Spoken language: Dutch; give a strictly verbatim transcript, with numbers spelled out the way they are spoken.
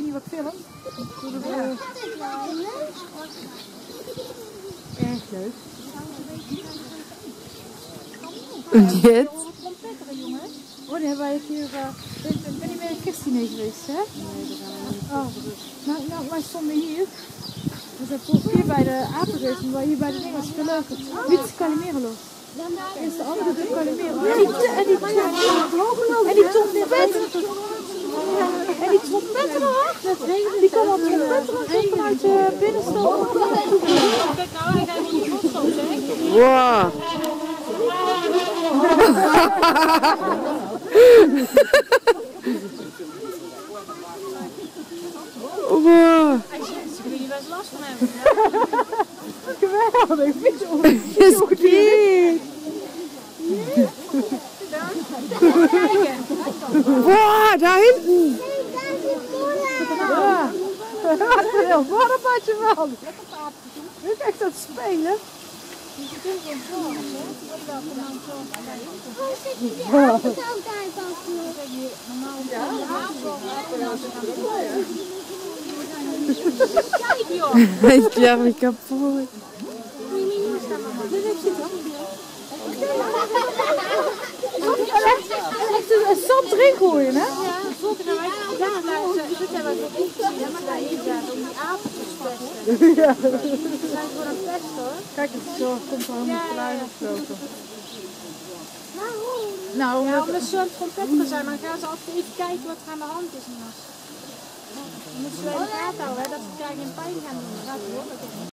hier wat film. Ja. Erg leuk. Dit? Oh, die hebben wij een keer... Uh, ben, ben je met een kerstdiner geweest, hè? Oh. Nou, nou, wij stonden hier. We zijn volgens hier bij de apenrus, maar hier bij de dingen was het leuk. Wie is Calimero? Is de andere de Calimero? En die en die en die trompet. En die trompetten nog? Die kan wel trompetten vanuit de binnenstad. Kijk nou, hij gaat niet op zo, hè? Wow. Wow. Kun je best last van hebben? Geweldig, vind je ook? Is goed. Wow, daar hinten. Ja. Heel warm had je wel. Nu echt aan het spelen. Hij slaat me kapot. Echt een zand erin gooien, hè? Ja, volgens mij dit hebben we ook gezien, maar daar is daar om die aapjes pesten. Ja. Ze zijn gewoon aan het pesten, hoor. Kijk, het zo komt er helemaal geluid afgelopen. Waarom? Nou, ja, omdat ze aan het trompetten zijn, dan gaan ze altijd even kijken wat er aan de hand is. Dan moeten ze wel in de gaten houden, hè, dat ze elkaar geen pijn gaan doen.